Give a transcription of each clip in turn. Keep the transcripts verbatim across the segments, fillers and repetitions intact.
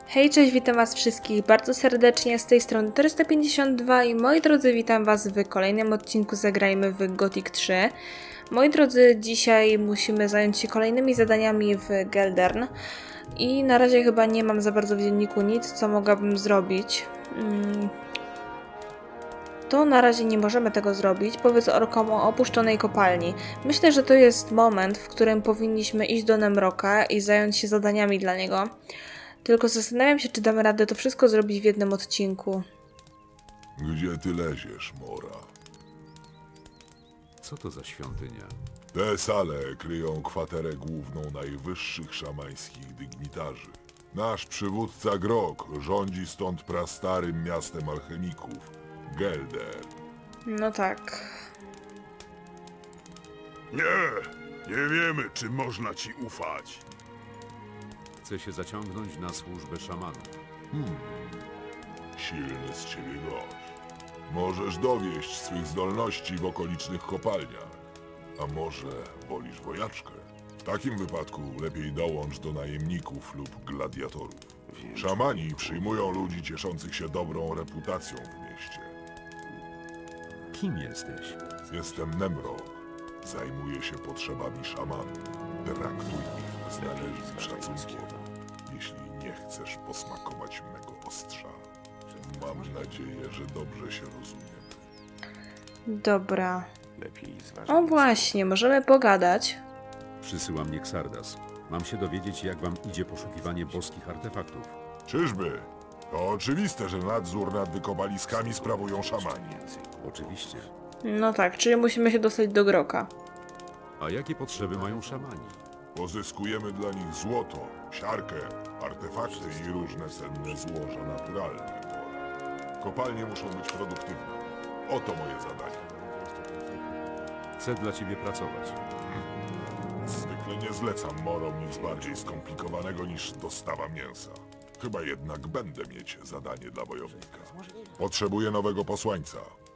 Hej, cześć, witam was wszystkich bardzo serdecznie, z tej strony czterysta pięćdziesiąt dwa i moi drodzy, witam was w kolejnym odcinku Zagrajmy w Gothic trzy. Moi drodzy, dzisiaj musimy zająć się kolejnymi zadaniami w Geldern i na razie chyba nie mam za bardzo w dzienniku nic, co mogłabym zrobić. Hmm. To na razie nie możemy tego zrobić. Powiedz orkom o opuszczonej kopalni. Myślę, że to jest moment, w którym powinniśmy iść do Nemroka i zająć się zadaniami dla niego. Tylko zastanawiam się, czy damy radę to wszystko zrobić w jednym odcinku. Gdzie ty leziesz, Mora? Co to za świątynia? Te sale kryją kwaterę główną najwyższych szamańskich dygnitarzy. Nasz przywódca Grok rządzi stąd prastarym miastem alchemików, Geldern. No tak. Nie, nie wiemy, czy można ci ufać. Chce się zaciągnąć na służbę szamanów. Hmm. Silny z ciebie gość. Możesz dowieść swych zdolności w okolicznych kopalniach. A może wolisz wojaczkę? W takim wypadku lepiej dołącz do najemników lub gladiatorów. Szamani przyjmują ludzi cieszących się dobrą reputacją w mieście. Kim jesteś? Jestem Nemrok. Zajmuję się potrzebami szamanów. Traktuj ich z należytym szacunkiem, jeśli nie chcesz posmakować mego ostrza. Mam nadzieję, że dobrze się rozumiemy. Dobra. Lepiej O właśnie, możemy pogadać. Przysyła mnie Xardas. Mam się dowiedzieć, jak wam idzie poszukiwanie boskich artefaktów. Czyżby? To oczywiste, że nadzór nad wykopaliskami sprawują szamani. Oczywiście. No tak, czyli musimy się dostać do Groka. A jakie potrzeby mają szamani? Pozyskujemy dla nich złoto, siarkę, artefakty i różne cenne złoża naturalne. Kopalnie muszą być produktywne. Oto moje zadanie. Chcę dla ciebie pracować. Zwykle nie zlecam morom nic bardziej skomplikowanego niż dostawa mięsa. Chyba jednak będę mieć zadanie dla wojownika. Potrzebuję nowego posłańca.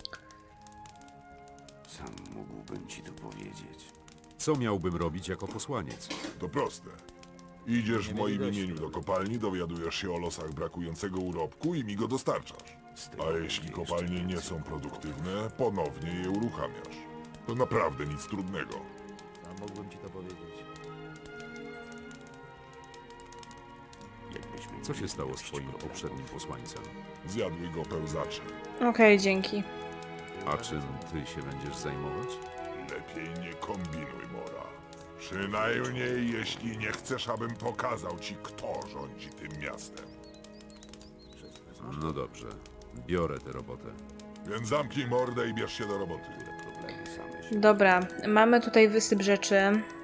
Sam mógłbym ci to powiedzieć. Co miałbym robić jako posłaniec? To proste. Idziesz w moim imieniu do kopalni, dowiadujesz się o losach brakującego urobku i mi go dostarczasz. A jeśli kopalnie nie są produktywne, ponownie je uruchamiasz. To naprawdę nic trudnego. A mógłbym ci to powiedzieć. Co się stało z twoim poprzednim posłańcem? Zjadły go pełzacze. Okej, dzięki. A czym ty się będziesz zajmować? Lepiej nie kombinuj, Mora. Przynajmniej jeśli nie chcesz, abym pokazał ci, kto rządzi tym miastem. No dobrze. Biorę tę robotę. Więc zamknij mordę i bierz się do roboty. Dobra, mamy tutaj wysyp rzeczy.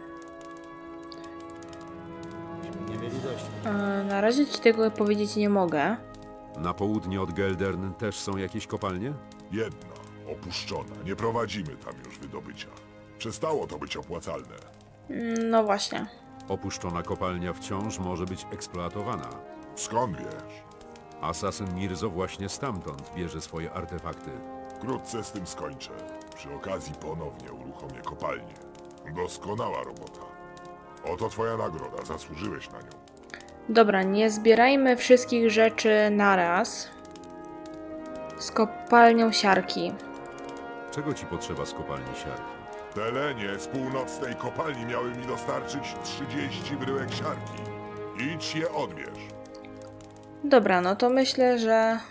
E, na razie ci tego powiedzieć nie mogę. Na południe od Geldern też są jakieś kopalnie? Jedna, opuszczona. Nie prowadzimy tam już wydobycia. Przestało to być opłacalne. No właśnie. Opuszczona kopalnia wciąż może być eksploatowana. Skąd wiesz? Asasyn Mirzo właśnie stamtąd bierze swoje artefakty. Wkrótce z tym skończę. Przy okazji ponownie uruchomię kopalnię. Doskonała robota. Oto twoja nagroda, zasłużyłeś na nią. Dobra, nie zbierajmy wszystkich rzeczy naraz. Z kopalnią siarki. Czego ci potrzeba z kopalni siarki? Telenie z północnej kopalni miały mi dostarczyć trzydzieści bryłek siarki. Idź je odbierz. Dobra, no to myślę, że...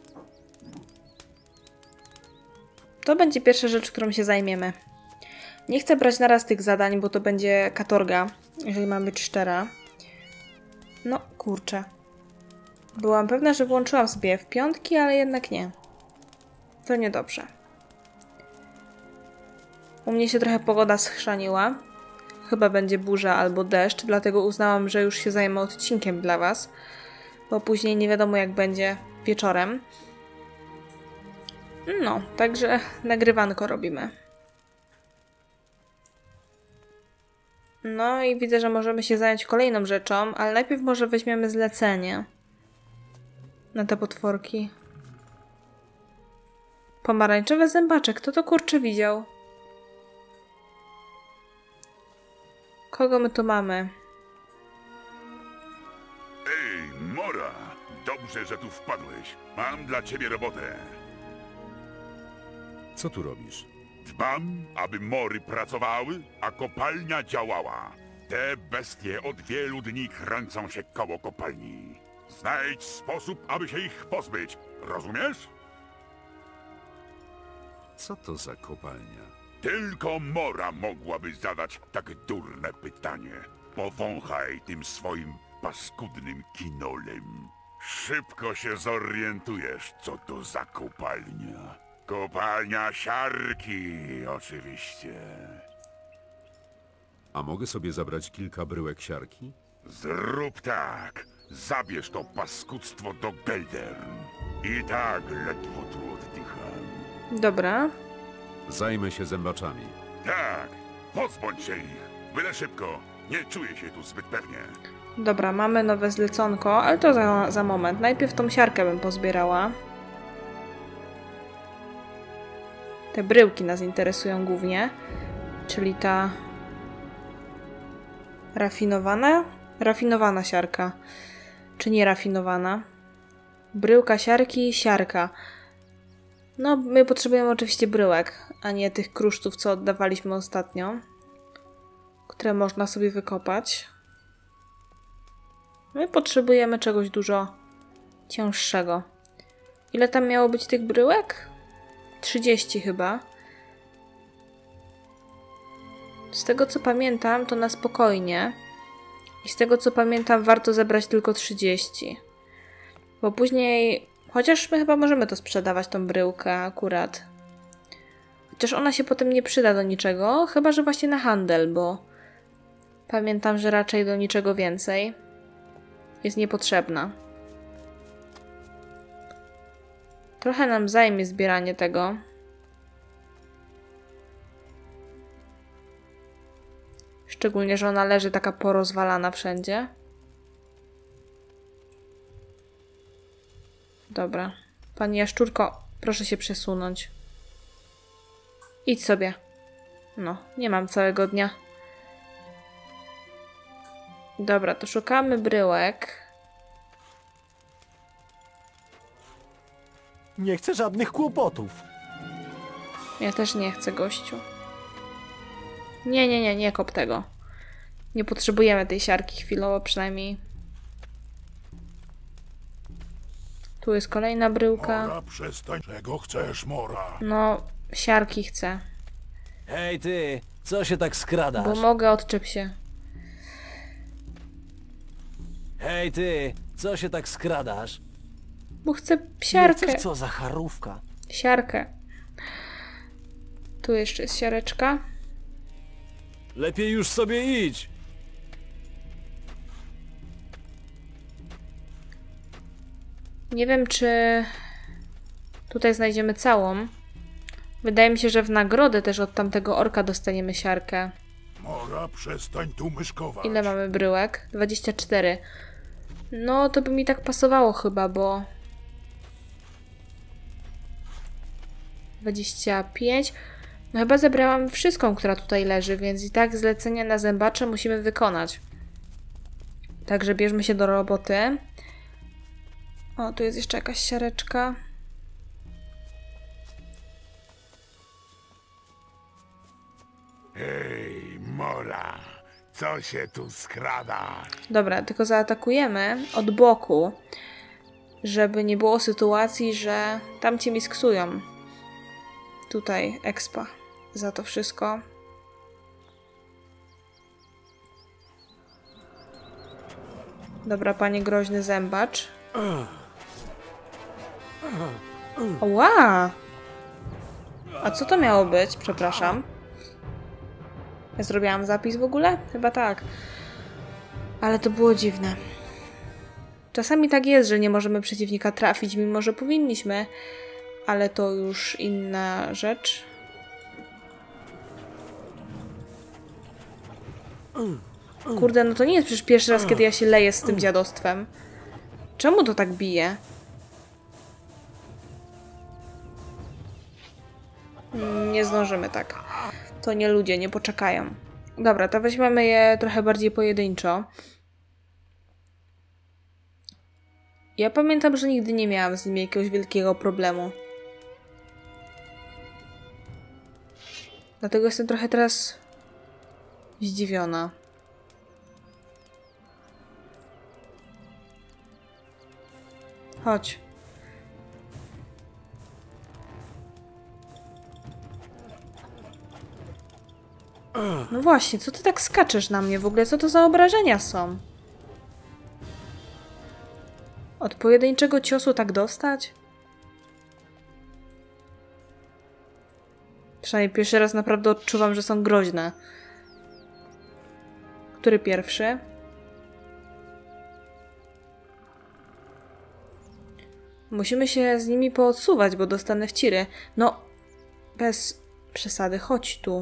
To będzie pierwsza rzecz, którą się zajmiemy. Nie chcę brać naraz tych zadań, bo to będzie katorga, jeżeli mam być szczera. No, kurczę. Byłam pewna, że włączyłam sobie w piątki, ale jednak nie. To niedobrze. U mnie się trochę pogoda schrzaniła. Chyba będzie burza albo deszcz, dlatego uznałam, że już się zajmę odcinkiem dla was. Bo później nie wiadomo, jak będzie wieczorem. No, także nagrywanko robimy. No i widzę, że możemy się zająć kolejną rzeczą, ale najpierw może weźmiemy zlecenie na te potworki. Pomarańczowe zębacze. Kto to kurczę widział? Kogo my tu mamy? Ej, Mora! dobrze, że tu wpadłeś. Mam dla ciebie robotę. Co tu robisz? Dbam, aby mory pracowały, a kopalnia działała. Te bestie od wielu dni kręcą się koło kopalni. Znajdź sposób, aby się ich pozbyć. Rozumiesz? Co to za kopalnia? Tylko Mora mogłaby zadać tak durne pytanie. Powąchaj tym swoim paskudnym kinolem. Szybko się zorientujesz, co to za kopalnia. Kopalnia siarki, oczywiście. A mogę sobie zabrać kilka bryłek siarki? Zrób tak. Zabierz to paskudztwo do Geldern. I tak ledwo tu oddycham. Dobra. Zajmę się zębaczami. Tak, pozbądź się ich. Byle szybko. Nie czuję się tu zbyt pewnie. Dobra, mamy nowe zleconko, ale to za, za moment. Najpierw tą siarkę bym pozbierała. Te bryłki nas interesują głównie. Czyli ta... Rafinowana? Rafinowana siarka. Czy nie rafinowana? Bryłka siarki, siarka. No, my potrzebujemy oczywiście bryłek, a nie tych kruszców, co oddawaliśmy ostatnio. Które można sobie wykopać. My potrzebujemy czegoś dużo cięższego. Ile tam miało być tych bryłek? trzydzieści chyba. Z tego co pamiętam, to na spokojnie. I z tego co pamiętam, warto zebrać tylko trzydzieści. Bo później... Chociaż my chyba możemy to sprzedawać, tą bryłkę akurat. Chociaż ona się potem nie przyda do niczego, chyba że właśnie na handel, bo... Pamiętam, że raczej do niczego więcej jest niepotrzebna. Trochę nam zajmie zbieranie tego. Szczególnie, że ona leży taka porozwalana wszędzie. Dobra. Pani jaszczurko, proszę się przesunąć. Idź sobie. No, nie mam całego dnia. Dobra, to szukamy bryłek. Nie chcę żadnych kłopotów. Ja też nie chcę, gościu. Nie, nie, nie, nie kop tego. Nie potrzebujemy tej siarki chwilowo przynajmniej. Tu jest kolejna bryłka. Mora, przestań. Czego chcesz, Mora? No, siarki chcę. Hej ty, co się tak skradasz? Bo mogę, odczep się. Hej ty, co się tak skradasz? Bo chcę Nie siarkę. chcesz co za charówka? Siarkę. Tu jeszcze jest siareczka. Lepiej już sobie idź. Nie wiem, czy tutaj znajdziemy całą. Wydaje mi się, że w nagrodę też od tamtego orka dostaniemy siarkę. Mora, przestań tu myszkować. Ile mamy bryłek? dwadzieścia cztery. No, to by mi tak pasowało chyba, bo... dwadzieścia pięć. No chyba zebrałam wszystką, która tutaj leży, więc i tak zlecenia na zębacze musimy wykonać. Także bierzmy się do roboty. O, tu jest jeszcze jakaś siareczka. Hej, Mora, co się tu skrada? Dobra, tylko zaatakujemy od boku, żeby nie było sytuacji, że tamci mi sksują. Tutaj expa za to wszystko. Dobra, panie groźny zębacz. Ła! A co to miało być? Przepraszam. Ja zrobiłam zapis w ogóle? Chyba tak. Ale to było dziwne. Czasami tak jest, że nie możemy przeciwnika trafić, mimo że powinniśmy. Ale to już inna rzecz. Kurde, no to nie jest przecież pierwszy raz, kiedy ja się leję z tym dziadostwem. Czemu to tak bije? Nie zdążymy tak. To nie ludzie, nie poczekają. Dobra, to weźmiemy je trochę bardziej pojedynczo. Ja pamiętam, że nigdy nie miałam z nimi jakiegoś wielkiego problemu. Dlatego jestem trochę teraz zdziwiona. Chodź. No właśnie, co ty tak skaczesz na mnie w ogóle? Co to za obrażenia są? Od pojedynczego ciosu tak dostać? Przynajmniej pierwszy raz naprawdę odczuwam, że są groźne. Który pierwszy? Musimy się z nimi poodsuwać, bo dostanę w ciry. No, bez przesady, chodź tu.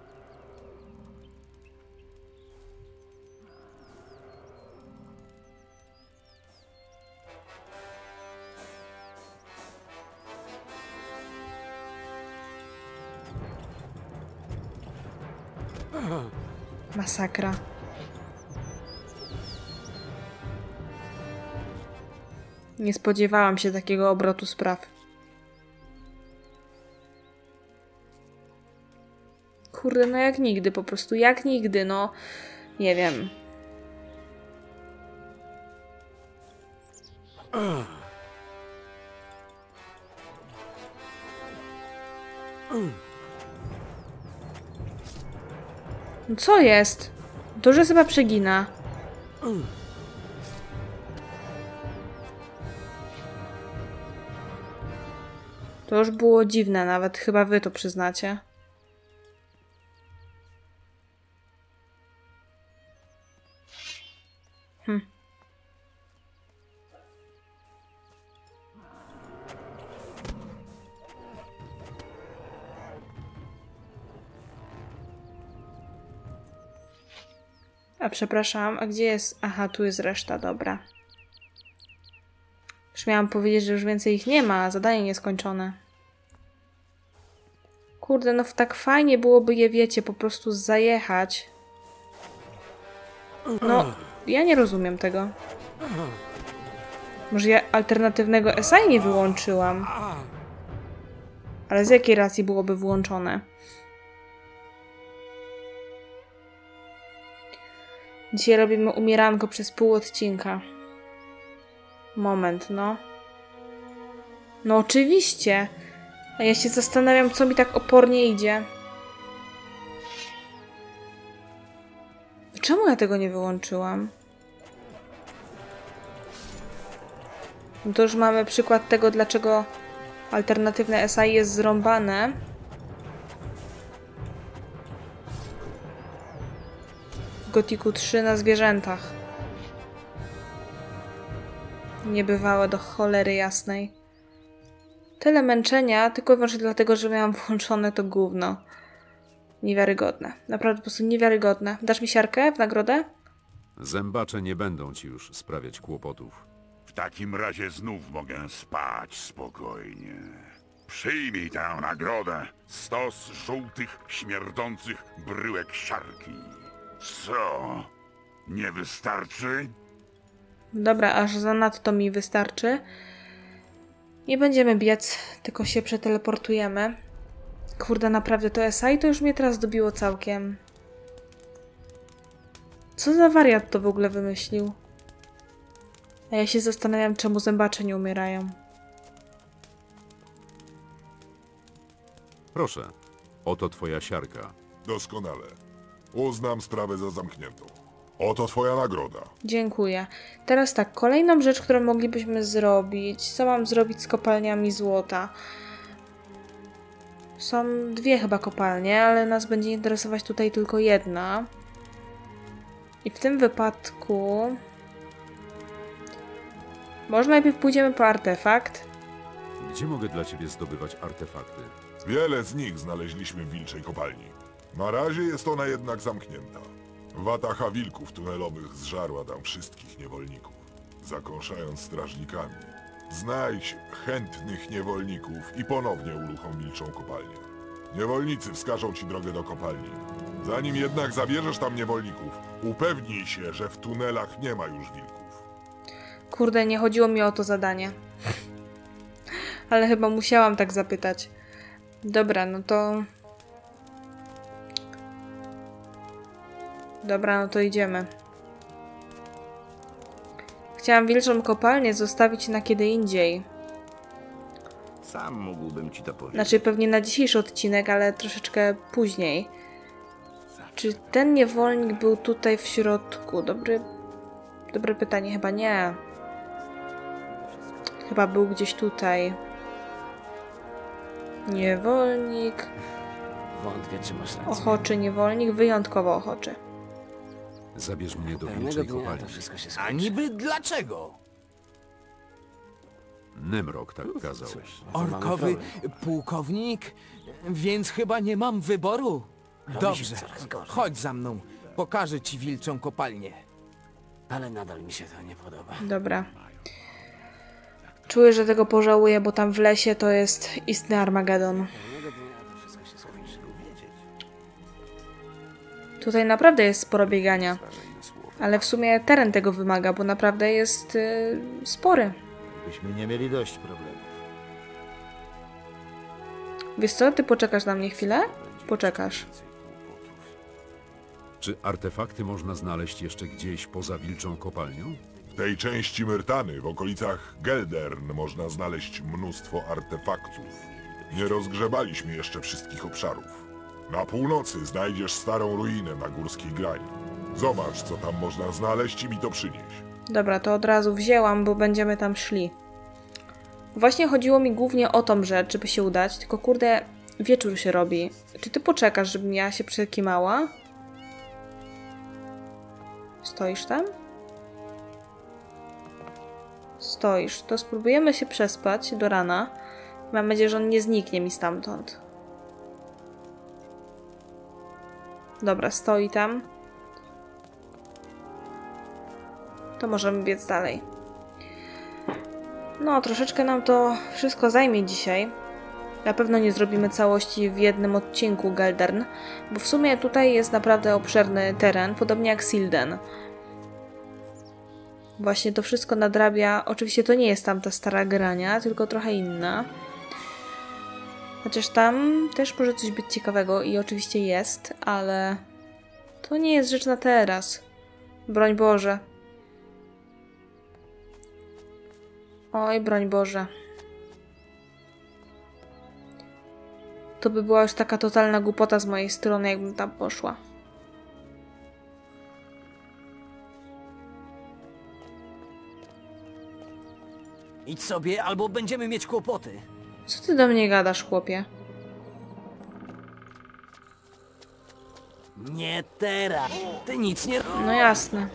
Masakra. Nie spodziewałam się takiego obrotu spraw. Kurde, no jak nigdy, po prostu jak nigdy, no. Nie wiem. No co jest? To, że chyba przegina. To już było dziwne, nawet chyba wy to przyznacie. Hm. A przepraszam, a gdzie jest... Aha, tu jest reszta, dobra. Już miałam powiedzieć, że już więcej ich nie ma, zadanie nieskończone. Kurde, no tak fajnie byłoby je, wiecie, po prostu zajechać. No, ja nie rozumiem tego. Może ja alternatywnego S I nie wyłączyłam? Ale z jakiej racji byłoby włączone? Dzisiaj robimy umieranko przez pół odcinka. Moment, no. No oczywiście. A ja się zastanawiam, co mi tak opornie idzie. Czemu ja tego nie wyłączyłam? No to już mamy przykład tego, dlaczego alternatywne S I jest zrąbane. W Gothicu trzy na zwierzętach. Niebywałe do cholery jasnej. Tyle męczenia, tylko i wyłącznie dlatego, że miałam włączone to gówno. Niewiarygodne. Naprawdę po prostu niewiarygodne. Dasz mi siarkę w nagrodę? Zębacze nie będą ci już sprawiać kłopotów. W takim razie znów mogę spać spokojnie. Przyjmij tę nagrodę. Stos żółtych, śmierdzących bryłek siarki. Co? Nie wystarczy? Dobra, aż zanadto mi wystarczy. Nie będziemy biec, tylko się przeteleportujemy. Kurde, naprawdę to S I to już mnie teraz dobiło całkiem. Co za wariat to w ogóle wymyślił? A ja się zastanawiam, czemu zębacze nie umierają. Proszę, oto twoja siarka. Doskonale. Uznam sprawę za zamkniętą. Oto twoja nagroda. Dziękuję. Teraz tak, kolejną rzecz, którą moglibyśmy zrobić. Co mam zrobić z kopalniami złota? Są dwie chyba kopalnie, ale nas będzie interesować tutaj tylko jedna. I w tym wypadku... Może najpierw pójdziemy po artefakt? Gdzie mogę dla ciebie zdobywać artefakty? Wiele z nich znaleźliśmy w wilczej kopalni. Na razie jest ona jednak zamknięta. Wataha wilków tunelowych zżarła tam wszystkich niewolników, zakąszając strażnikami. Znajdź chętnych niewolników i ponownie uruchom wilczą kopalnię. Niewolnicy wskażą ci drogę do kopalni. Zanim jednak zabierzesz tam niewolników, upewnij się, że w tunelach nie ma już wilków. Kurde, nie chodziło mi o to zadanie. Ale chyba musiałam tak zapytać. Dobra, no to... Dobra, no to idziemy. Chciałam wilczą kopalnię zostawić na kiedy indziej. Sam mógłbym ci to powiedzieć. Znaczy pewnie na dzisiejszy odcinek, ale troszeczkę później. Czy ten niewolnik był tutaj w środku? Dobry... Dobre pytanie, chyba nie. Chyba był gdzieś tutaj. Niewolnik. Wątpię, czy masz rację. Ochoczy niewolnik, wyjątkowo ochoczy. Zabierz mnie do Pewnego wilczej dnia to kopalni. wszystko się A skończy. niby dlaczego? Nemrok tak kazał. Orkowy pułkownik? Więc chyba nie mam wyboru. Dobrze, coraz gorzej. chodź za mną. Pokażę ci wilczą kopalnię. Ale nadal mi się to nie podoba. Dobra. Czuję, że tego pożałuję, bo tam w lesie to jest istny Armagedon. Pewnego dnia to wszystko się skończy. Tutaj naprawdę jest sporo biegania. Ale w sumie teren tego wymaga, bo naprawdę jest yy, spory. Byśmy nie mieli dość problemów. Wiesz co, ty poczekasz na mnie chwilę? Poczekasz. Czy artefakty można znaleźć jeszcze gdzieś poza wilczą kopalnią? W tej części Myrtany, w okolicach Geldern, można znaleźć mnóstwo artefaktów. Nie rozgrzebaliśmy jeszcze wszystkich obszarów. Na północy znajdziesz starą ruinę na górskiej grani. Zobacz, co tam można znaleźć i mi to przynieś. Dobra, to od razu wzięłam, bo będziemy tam szli. Właśnie chodziło mi głównie o tą rzecz, żeby się udać, tylko kurde, wieczór się robi. Czy ty poczekasz, żebym ja się przekimała? Stoisz tam? Stoisz. To spróbujemy się przespać do rana. Mam nadzieję, że on nie zniknie mi stamtąd. Dobra, stoi tam. To możemy biec dalej. No, troszeczkę nam to wszystko zajmie dzisiaj. Na pewno nie zrobimy całości w jednym odcinku Geldern, bo w sumie tutaj jest naprawdę obszerny teren, podobnie jak Silden. Właśnie to wszystko nadrabia. Oczywiście to nie jest tamta stara grania, tylko trochę inna. Chociaż tam też może coś być ciekawego i oczywiście jest, ale to nie jest rzecz na teraz. Broń Boże. Oj, broń Boże. To by była już taka totalna głupota z mojej strony, jakbym tam poszła. Idź sobie, albo będziemy mieć kłopoty. Co ty do mnie gadasz, chłopie? Nie teraz. Ty nic nie... No jasne.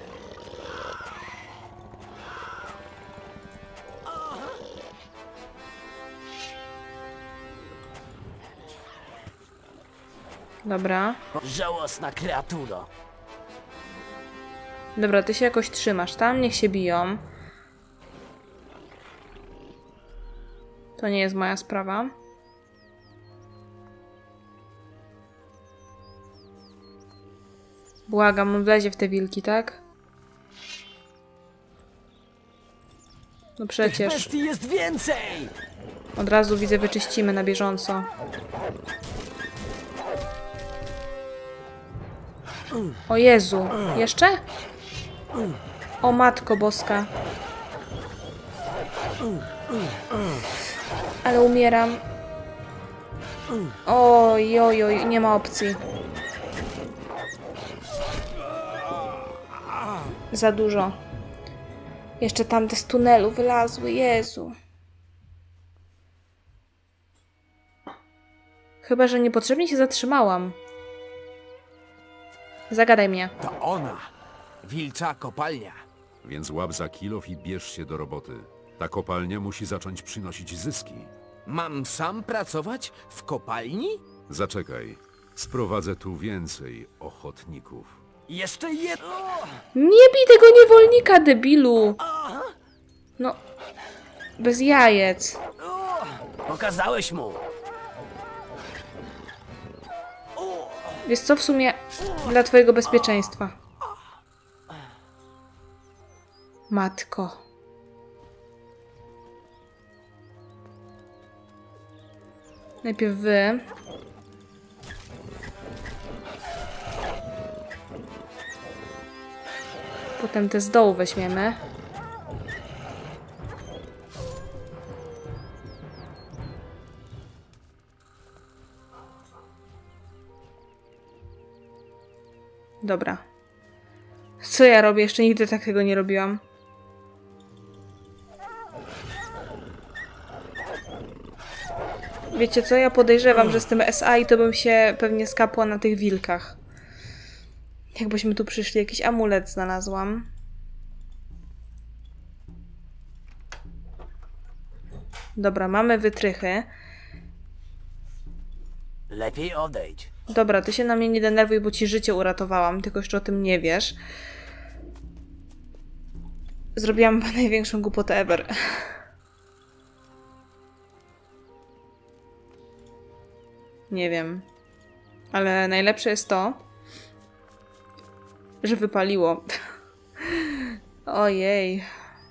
Dobra. Żałosna kreaturo. Dobra, ty się jakoś trzymasz tam, niech się biją. To nie jest moja sprawa. Błagam, on wlezie w te wilki, tak? No przecież. Bestii jest więcej! Od razu widzę, wyczyścimy na bieżąco. O Jezu, jeszcze? O Matko Boska. Ale umieram. Oj, oj, oj, nie ma opcji. Za dużo. Jeszcze tamte z tunelu wylazły, Jezu. Chyba że niepotrzebnie się zatrzymałam. Zagadaj mnie. To ona. Wilcza kopalnia. Więc łap za kilof i bierz się do roboty. Ta kopalnia musi zacząć przynosić zyski. Mam sam pracować w kopalni? Zaczekaj. Sprowadzę tu więcej ochotników. Jeszcze jedno! Nie bij tego niewolnika, debilu! No, bez jajec. Pokazałeś mu! Wiesz co, w sumie dla twojego bezpieczeństwa. Matko. Najpierw wy. Potem te z dołu weźmiemy. Dobra. Co ja robię? Jeszcze nigdy tak tego nie robiłam. Wiecie co? Ja podejrzewam, że z tym S A I to bym się pewnie skapła na tych wilkach. Jakbyśmy tu przyszli, jakiś amulet znalazłam. Dobra, mamy wytrychy. Lepiej odejdź. Dobra, ty się na mnie nie denerwuj, bo ci życie uratowałam, tylko jeszcze o tym nie wiesz. Zrobiłam chyba największą głupotę ever. Nie wiem. Ale najlepsze jest to, że wypaliło. Ojej.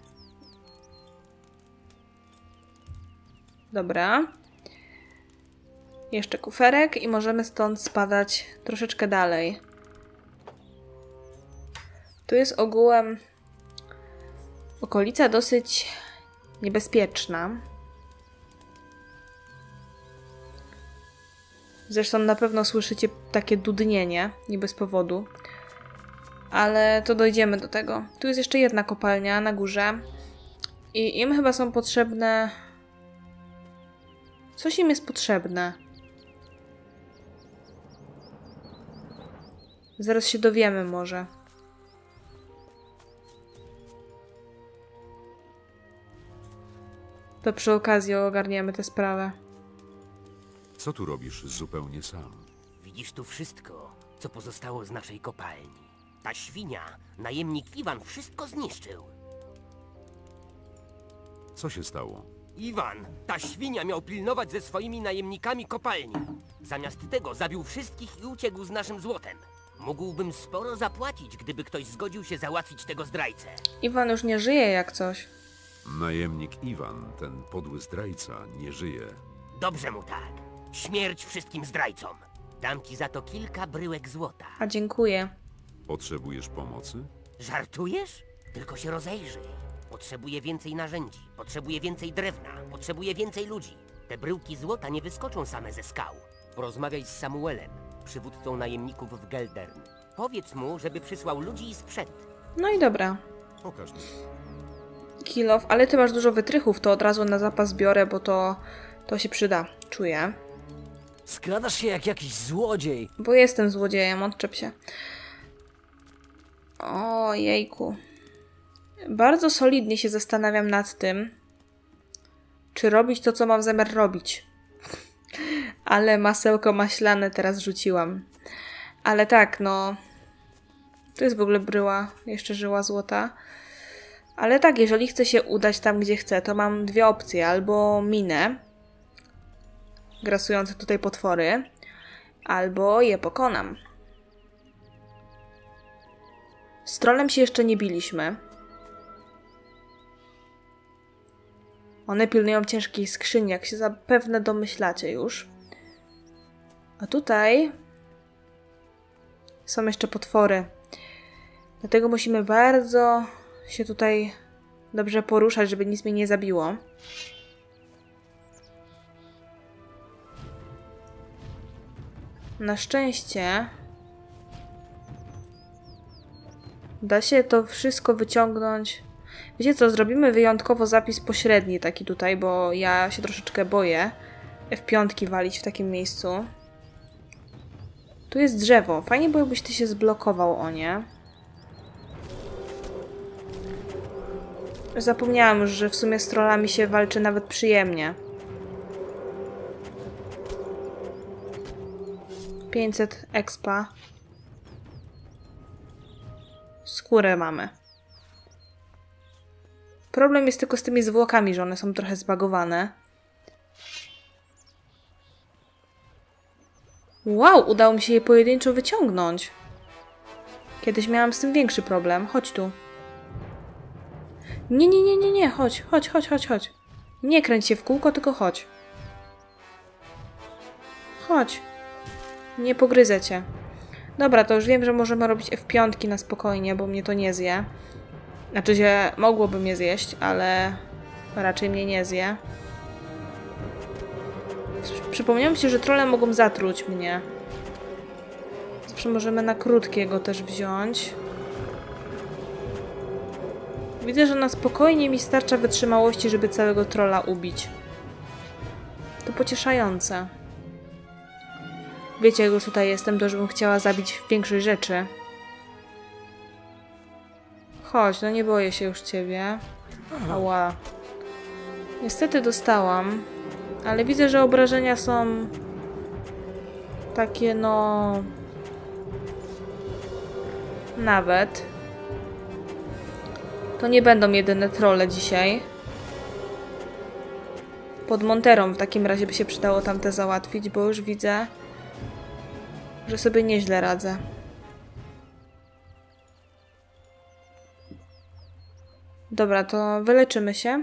Dobra. Jeszcze kuferek i możemy stąd spadać troszeczkę dalej. Tu jest ogółem okolica dosyć niebezpieczna. Zresztą na pewno słyszycie takie dudnienie, nie bez powodu. Ale to dojdziemy do tego. Tu jest jeszcze jedna kopalnia na górze. I im chyba są potrzebne... Coś im jest potrzebne. Zaraz się dowiemy może. To przy okazji ogarniemy tę sprawę. Co tu robisz zupełnie sam? Widzisz tu wszystko, co pozostało z naszej kopalni. Ta świnia, najemnik Iwan, wszystko zniszczył. Co się stało? Iwan, ta świnia miał pilnować ze swoimi najemnikami kopalni. Zamiast tego zabił wszystkich i uciekł z naszym złotem. Mógłbym sporo zapłacić, gdyby ktoś zgodził się załatwić tego zdrajcę. Iwan już nie żyje jak coś. Najemnik Iwan, ten podły zdrajca, nie żyje. Dobrze mu tak. Śmierć wszystkim zdrajcom. Dam ci za to kilka bryłek złota. A dziękuję. Potrzebujesz pomocy? Żartujesz? Tylko się rozejrzyj. Potrzebuję więcej narzędzi, potrzebuję więcej drewna, potrzebuję więcej ludzi. Te bryłki złota nie wyskoczą same ze skał. Porozmawiaj z Samuelem, przywódcą najemników w Geldern. Powiedz mu, żeby przysłał ludzi i sprzęt. No i dobra. Pokaż mi. Kill off, ale ty masz dużo wytrychów, to od razu na zapas biorę, bo to, to się przyda. Czuję. Skradasz się jak jakiś złodziej. Bo jestem złodziejem, odczep się. O jejku. Bardzo solidnie się zastanawiam nad tym, czy robić to, co mam zamiar robić. Ale masełko maślane teraz rzuciłam. Ale tak, no... To jest w ogóle bryła, jeszcze żyła złota. Ale tak, jeżeli chcę się udać tam, gdzie chcę, to mam dwie opcje. Albo minę, grasujące tutaj potwory, albo je pokonam. Z trolem się jeszcze nie biliśmy. One pilnują ciężkiej skrzyni, jak się zapewne domyślacie już. A tutaj są jeszcze potwory. Dlatego musimy bardzo się tutaj dobrze poruszać, żeby nic mnie nie zabiło. Na szczęście da się to wszystko wyciągnąć. Wiecie co, zrobimy wyjątkowo zapis pośredni taki tutaj, bo ja się troszeczkę boję F pięć walić w takim miejscu. Tu jest drzewo. Fajnie było, jakbyś ty się zblokował o nie. Zapomniałam już, że w sumie z trollami się walczy nawet przyjemnie. pięćset expa. Skórę mamy. Problem jest tylko z tymi zwłokami, że one są trochę zbagowane. Wow, udało mi się je pojedynczo wyciągnąć. Kiedyś miałam z tym większy problem. Chodź tu. Nie, nie, nie, nie, nie. Chodź, chodź, chodź, chodź, chodź. Nie kręć się w kółko, tylko chodź. chodź. Nie pogryzę cię. Dobra, to już wiem, że możemy robić F pięć na spokojnie, bo mnie to nie zje. Znaczy się, mogłoby mnie zjeść, ale raczej mnie nie zje. Przypomniało mi się, że trolle mogą zatruć mnie. Zawsze możemy na krótkiego też wziąć. Widzę, że na spokojnie mi starcza wytrzymałości, żeby całego trolla ubić. To pocieszające. Wiecie, jak już tutaj jestem, to żebym chciała zabić większość rzeczy. Chodź, no nie boję się już ciebie. Ała. Niestety dostałam. Ale widzę, że obrażenia są... takie, no... Nawet. To nie będą jedyne trolle dzisiaj. Pod Monterą w takim razie by się przydało tamte załatwić, bo już widzę, że sobie nieźle radzę. Dobra, to wyleczymy się.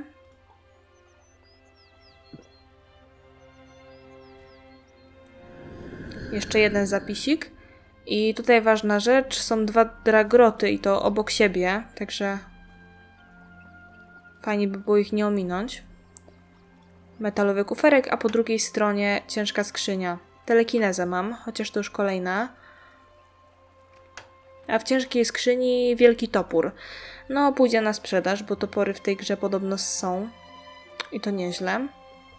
Jeszcze jeden zapisik. I tutaj ważna rzecz, są dwa dragroty i to obok siebie, także fajnie by było ich nie ominąć. Metalowy kuferek, a po drugiej stronie ciężka skrzynia. Telekinezę mam, chociaż to już kolejna. A w ciężkiej skrzyni wielki topór. No, pójdzie na sprzedaż, bo topory w tej grze podobno są. I to nieźle.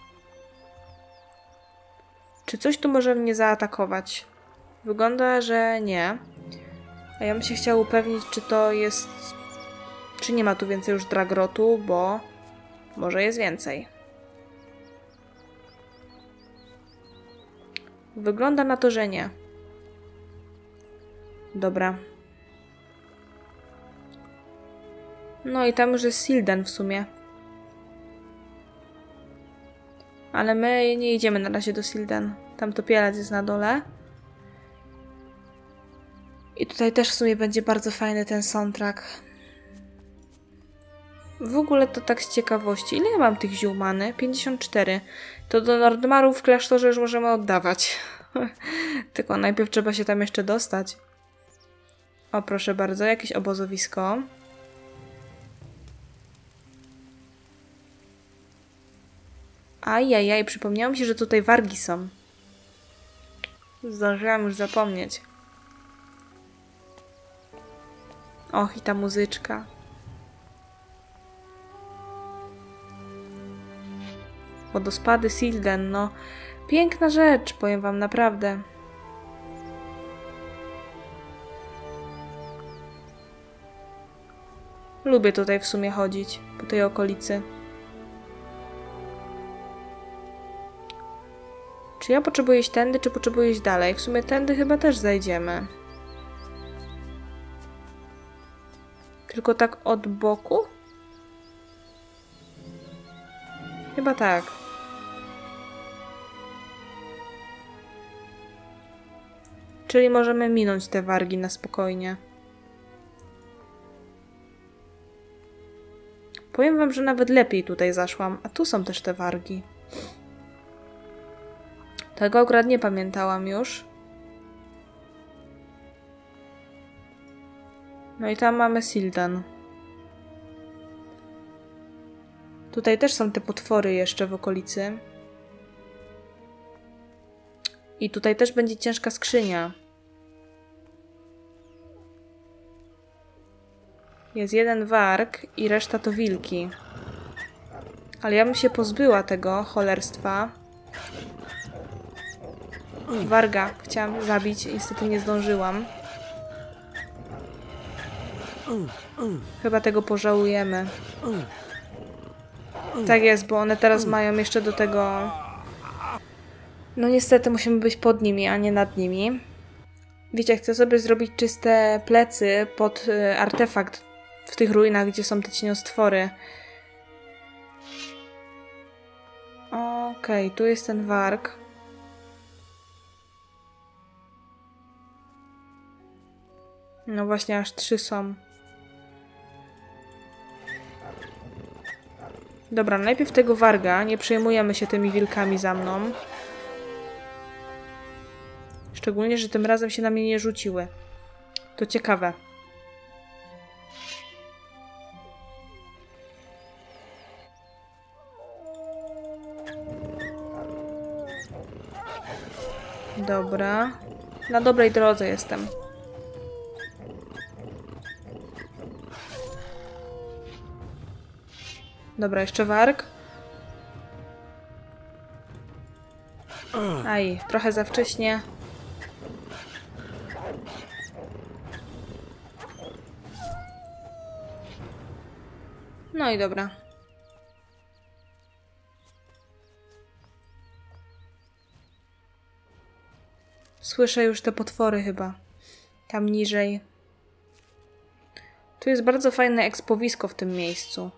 Czy coś tu może mnie zaatakować? Wygląda, że nie. A ja bym się chciała upewnić, czy to jest... Czy nie ma tu więcej już dragrotu, bo może jest więcej. Wygląda na to, że nie. Dobra. No i tam już jest Silden w sumie. Ale my nie idziemy na razie do Silden. Tam to pielec jest na dole. I tutaj też w sumie będzie bardzo fajny ten soundtrack. W ogóle to tak z ciekawości. Ile ja mam tych ziół many? pięćdziesiąt cztery. To do Nordmaru w klasztorze już możemy oddawać. Tylko najpierw trzeba się tam jeszcze dostać. O, proszę bardzo, jakieś obozowisko. Ajajaj, przypomniało mi się, że tutaj wargi są. Zdążyłam już zapomnieć. Och, i ta muzyczka. Wodospady Silden, no. Piękna rzecz, powiem wam, naprawdę. Lubię tutaj w sumie chodzić, po tej okolicy. Czy ja potrzebuję iść tędy, czy potrzebuję iść dalej? W sumie tędy chyba też zajdziemy. Tylko tak od boku? Chyba tak. Czyli możemy minąć te wargi na spokojnie. Powiem wam, że nawet lepiej tutaj zaszłam. A tu są też te wargi. Tego akurat nie pamiętałam już. No i tam mamy Silden. Tutaj też są te potwory jeszcze w okolicy. I tutaj też będzie ciężka skrzynia. Jest jeden warg i reszta to wilki. Ale ja bym się pozbyła tego cholerstwa. Warga chciałam zabić, niestety nie zdążyłam. Chyba tego pożałujemy. Tak jest, bo one teraz mają jeszcze do tego... No niestety musimy być pod nimi, a nie nad nimi. Wiecie, chcę sobie zrobić czyste plecy pod y, artefakt w tych ruinach, gdzie są te cieniostwory. Okej, okay, tu jest ten warg. No właśnie, aż trzy są. Dobra, najpierw tego warga. Nie przejmujemy się tymi wilkami za mną. Szczególnie, że tym razem się na mnie nie rzuciły. To ciekawe. Dobra. Na dobrej drodze jestem. Dobra, jeszcze warg. Aj, trochę za wcześnie. No i dobra. Słyszę już te potwory chyba. Tam niżej. Tu jest bardzo fajne ekspowisko w tym miejscu.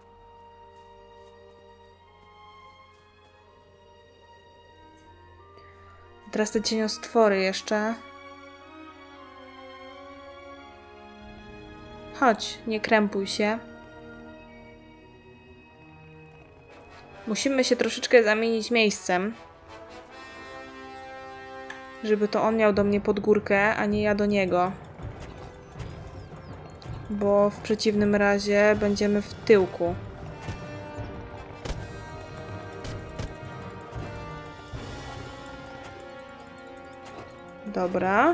Teraz te cieniostwory jeszcze. Chodź, nie krępuj się. Musimy się troszeczkę zamienić miejscem. Żeby to on miał do mnie pod górkę, a nie ja do niego. Bo w przeciwnym razie będziemy w tyłku. Dobra.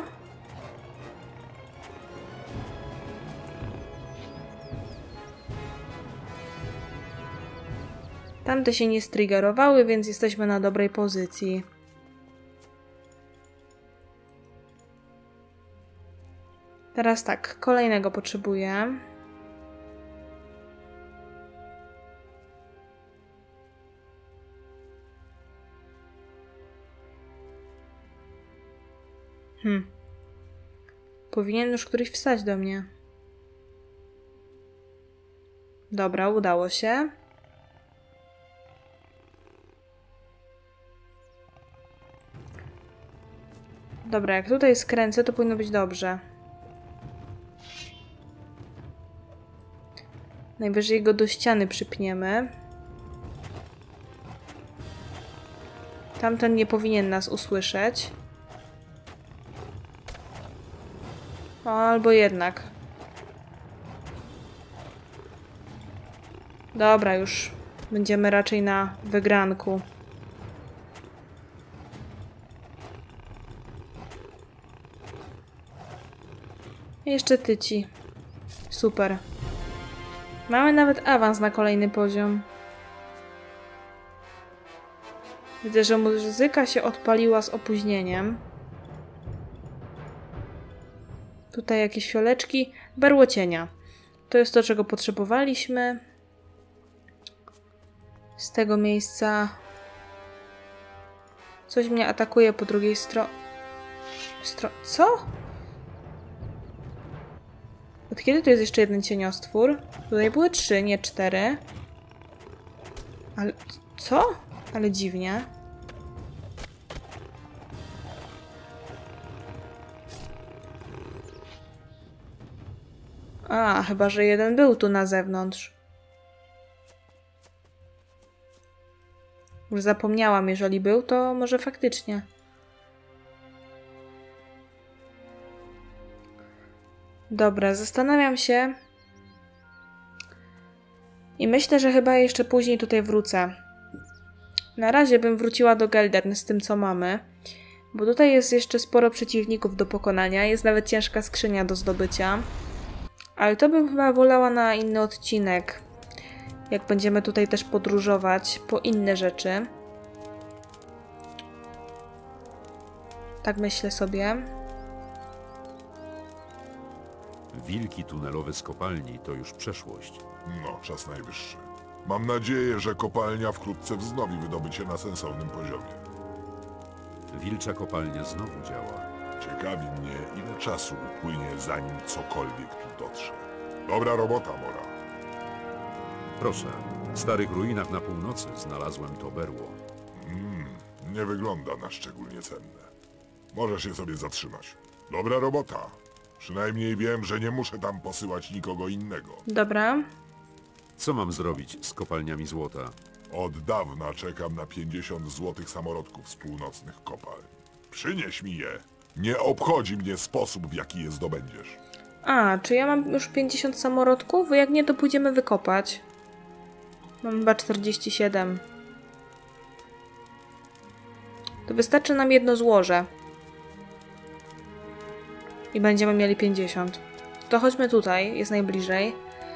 Tamte się nie striggerowały, więc jesteśmy na dobrej pozycji. Teraz tak, kolejnego potrzebuję. Hmm. Powinien już któryś wstać do mnie. Dobra, udało się. Dobra, jak tutaj skręcę, to powinno być dobrze. Najwyżej go do ściany przypniemy. Tamten nie powinien nas usłyszeć. O, albo jednak. Dobra, już będziemy raczej na wygranku. Jeszcze tyci. Super. Mamy nawet awans na kolejny poziom. Widzę, że muzyka się odpaliła z opóźnieniem. Tutaj jakieś fioleczki. Berło cienia. To jest to, czego potrzebowaliśmy. Z tego miejsca... Coś mnie atakuje po drugiej stronie. Stro... Co? Od kiedy tu jest jeszcze jeden cieniostwór? Tutaj były trzy, nie cztery. Ale... Co? Ale dziwnie. A, chyba że jeden był tu na zewnątrz. Już zapomniałam, jeżeli był, to może faktycznie. Dobra, zastanawiam się. I myślę, że chyba jeszcze później tutaj wrócę. Na razie bym wróciła do Geldern z tym, co mamy. Bo tutaj jest jeszcze sporo przeciwników do pokonania. Jest nawet ciężka skrzynia do zdobycia. Ale to bym chyba wolała na inny odcinek. Jak będziemy tutaj też podróżować po inne rzeczy. Tak myślę sobie. Wilki tunelowe z kopalni to już przeszłość. No, czas najwyższy. Mam nadzieję, że kopalnia wkrótce wznowi wydobycie na sensownym poziomie. Wilcza kopalnia znowu działa. Ciekawi mnie, ile czasu upłynie, zanim cokolwiek tu dotrze. Dobra robota, Mora. Proszę, w starych ruinach na północy znalazłem to berło. Mm, nie wygląda na szczególnie cenne. Możesz je sobie zatrzymać. Dobra robota. Przynajmniej wiem, że nie muszę tam posyłać nikogo innego. Dobra. Co mam zrobić z kopalniami złota? Od dawna czekam na pięćdziesiąt złotych samorodków z północnych kopalń. Przynieś mi je, Nie obchodzi mnie sposób, w jaki je zdobędziesz. A, czy ja mam już pięćdziesiąt samorodków? Jak nie, to pójdziemy wykopać. Mam chyba czterdzieści siedem. To wystarczy nam jedno złoże. I będziemy mieli pięćdziesiąt. To chodźmy tutaj, jest najbliżej.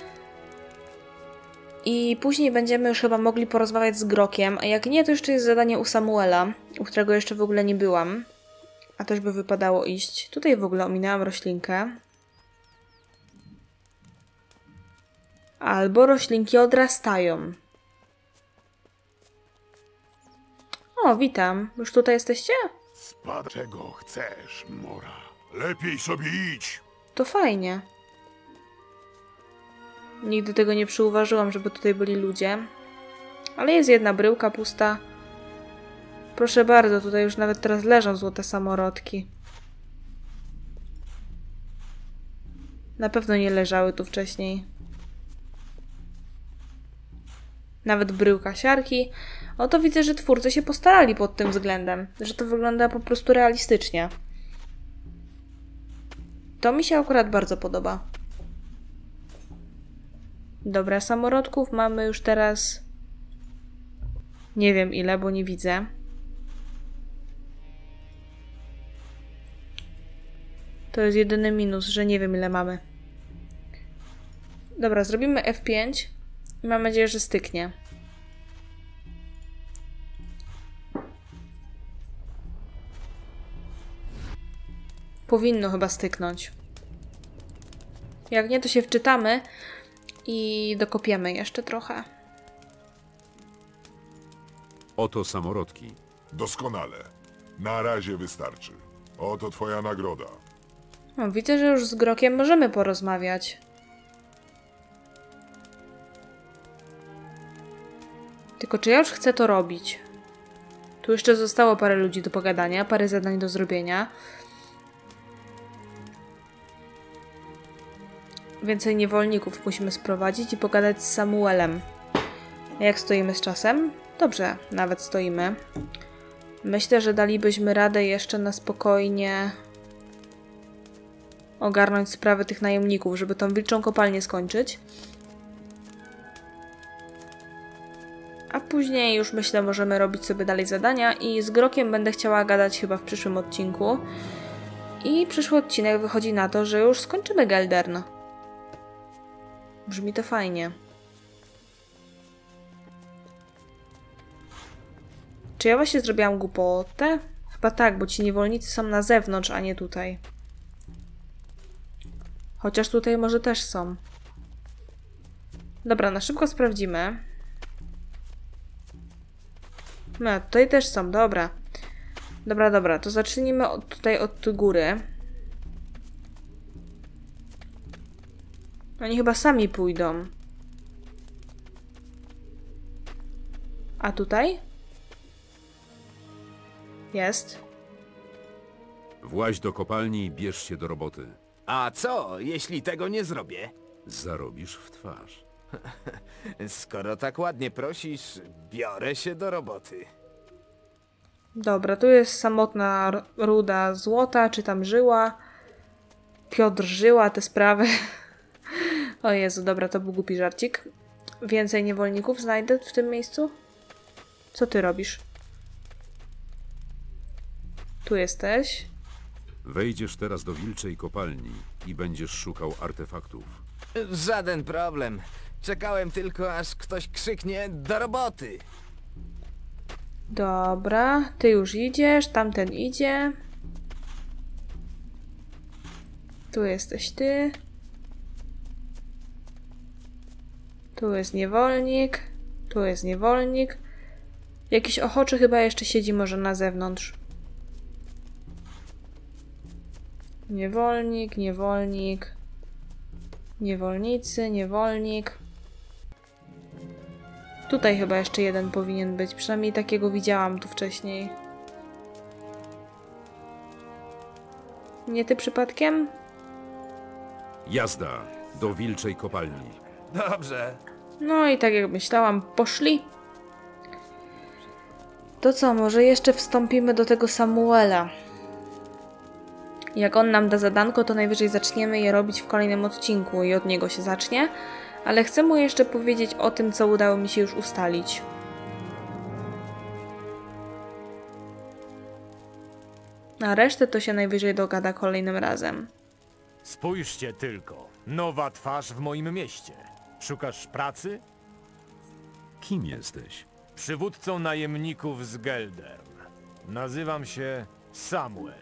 I później będziemy już chyba mogli porozmawiać z Grokiem, a jak nie, to jeszcze jest zadanie u Samuela, u którego jeszcze w ogóle nie byłam. A też by wypadało iść. Tutaj w ogóle ominęłam roślinkę. Albo roślinki odrastają. O, witam. Już tutaj jesteście? Spadł. Czego chcesz, Mora? Lepiej sobie idź. To fajnie. Nigdy tego nie przyuważyłam, żeby tutaj byli ludzie. Ale jest jedna bryłka pusta. Proszę bardzo, tutaj już nawet teraz leżą złote samorodki. Na pewno nie leżały tu wcześniej. Nawet bryłka siarki. Oto widzę, że twórcy się postarali pod tym względem. Że to wygląda po prostu realistycznie. To mi się akurat bardzo podoba. Dobra, samorodków mamy już teraz... Nie wiem ile, bo nie widzę. To jest jedyny minus, że nie wiem ile mamy. Dobra, zrobimy F pięć i mam nadzieję, że styknie. Powinno chyba styknąć. Jak nie, to się wczytamy i dokopiemy jeszcze trochę. Oto samorodki. Doskonale. Na razie wystarczy. Oto twoja nagroda. O, widzę, że już z Grokiem możemy porozmawiać. Tylko czy ja już chcę to robić? Tu jeszcze zostało parę ludzi do pogadania, parę zadań do zrobienia. Więcej niewolników musimy sprowadzić i pogadać z Samuelem. Jak stoimy z czasem? Dobrze, nawet stoimy. Myślę, że dalibyśmy radę jeszcze na spokojnie ogarnąć sprawę tych najemników, żeby tą wilczą kopalnię skończyć. A później już myślę, możemy robić sobie dalej zadania i z Grokiem będę chciała gadać chyba w przyszłym odcinku. I przyszły odcinek wychodzi na to, że już skończymy Geldern. Brzmi to fajnie. Czy ja właśnie zrobiłam głupotę? Chyba tak, bo ci niewolnicy są na zewnątrz, a nie tutaj. Chociaż tutaj może też są. Dobra, na szybko sprawdzimy. No, tutaj też są, dobra. Dobra, dobra, to zacznijmy od, tutaj od góry. Oni chyba sami pójdą. A tutaj? Jest. Właź do kopalni i bierz się do roboty. A co, jeśli tego nie zrobię? Zarobisz w twarz. Skoro tak ładnie prosisz, biorę się do roboty. Dobra, tu jest samotna ruda złota, czy tam żyła. Piotr żyła, te sprawy. O Jezu, dobra, to był głupi żarcik. Więcej niewolników znajdę w tym miejscu? Co ty robisz? Tu jesteś. Wejdziesz teraz do wilczej kopalni i będziesz szukał artefaktów. Żaden problem. Czekałem tylko, aż ktoś krzyknie do roboty. Dobra, ty już idziesz, tamten idzie. Tu jesteś ty. Tu jest niewolnik. Tu jest niewolnik. Jakiś ochoczy chyba jeszcze siedzi może na zewnątrz. Niewolnik, niewolnik. Niewolnicy, niewolnik. Tutaj chyba jeszcze jeden powinien być. Przynajmniej takiego widziałam tu wcześniej. Nie ty przypadkiem? Jazda do wilczej kopalni. Dobrze. No i tak jak myślałam, poszli. To co, może jeszcze wstąpimy do tego Samuela. Jak on nam da zadanko, to najwyżej zaczniemy je robić w kolejnym odcinku i od niego się zacznie. Ale chcę mu jeszcze powiedzieć o tym, co udało mi się już ustalić. A resztę to się najwyżej dogada kolejnym razem. Spójrzcie tylko. Nowa twarz w moim mieście. Szukasz pracy? Kim jesteś? Przywódcą najemników z Geldern. Nazywam się Samuel.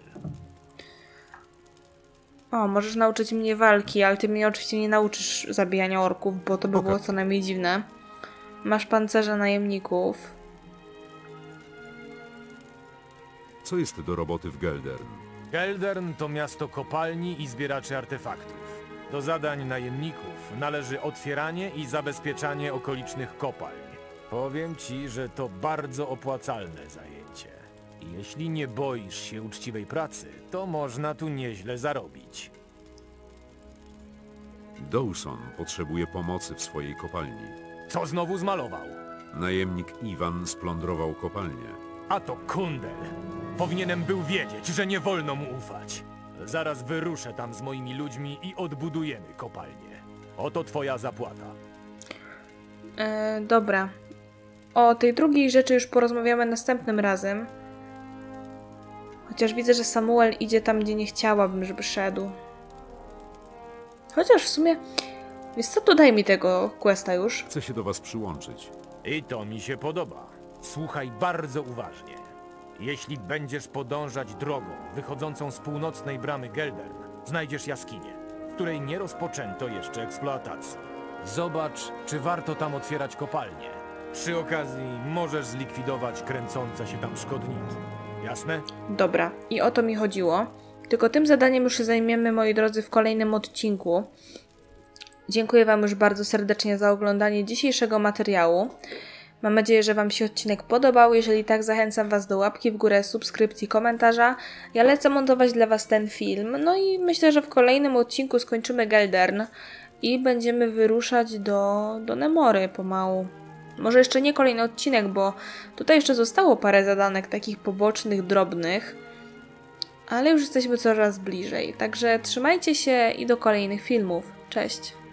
O, możesz nauczyć mnie walki, ale ty mnie oczywiście nie nauczysz zabijania orków, bo to by było co najmniej dziwne. Masz pancerze najemników. Co jest do roboty w Geldern? Geldern to miasto kopalni i zbieraczy artefaktów. Do zadań najemników należy otwieranie i zabezpieczanie okolicznych kopalń. Powiem ci, że to bardzo opłacalne zajęcie. I jeśli nie boisz się uczciwej pracy, to można tu nieźle zarobić. Dawson potrzebuje pomocy w swojej kopalni. Co znowu zmalował? Najemnik Iwan splądrował kopalnię. A to kundel. Powinienem był wiedzieć, że nie wolno mu ufać. Zaraz wyruszę tam z moimi ludźmi i odbudujemy kopalnię. Oto twoja zapłata. E, dobra. O tej drugiej rzeczy już porozmawiamy następnym razem. Chociaż widzę, że Samuel idzie tam, gdzie nie chciałabym, żeby szedł. Chociaż w sumie... Wiesz co, to daj mi tego questa już. Chcę się do was przyłączyć. I to mi się podoba. Słuchaj bardzo uważnie. Jeśli będziesz podążać drogą wychodzącą z północnej bramy Geldern, znajdziesz jaskinię, w której nie rozpoczęto jeszcze eksploatacji. Zobacz, czy warto tam otwierać kopalnię. Przy okazji możesz zlikwidować kręcące się tam szkodniki. Jasne? Dobra, i o to mi chodziło. Tylko tym zadaniem już się zajmiemy, moi drodzy, w kolejnym odcinku. Dziękuję wam już bardzo serdecznie za oglądanie dzisiejszego materiału. Mam nadzieję, że wam się odcinek podobał. Jeżeli tak, zachęcam was do łapki w górę, subskrypcji, komentarza. Ja lecę montować dla was ten film. No i myślę, że w kolejnym odcinku skończymy Geldern i będziemy wyruszać do, do Nemory pomału. Może jeszcze nie kolejny odcinek, bo tutaj jeszcze zostało parę zadanek takich pobocznych, drobnych. Ale już jesteśmy coraz bliżej. Także trzymajcie się i do kolejnych filmów. Cześć!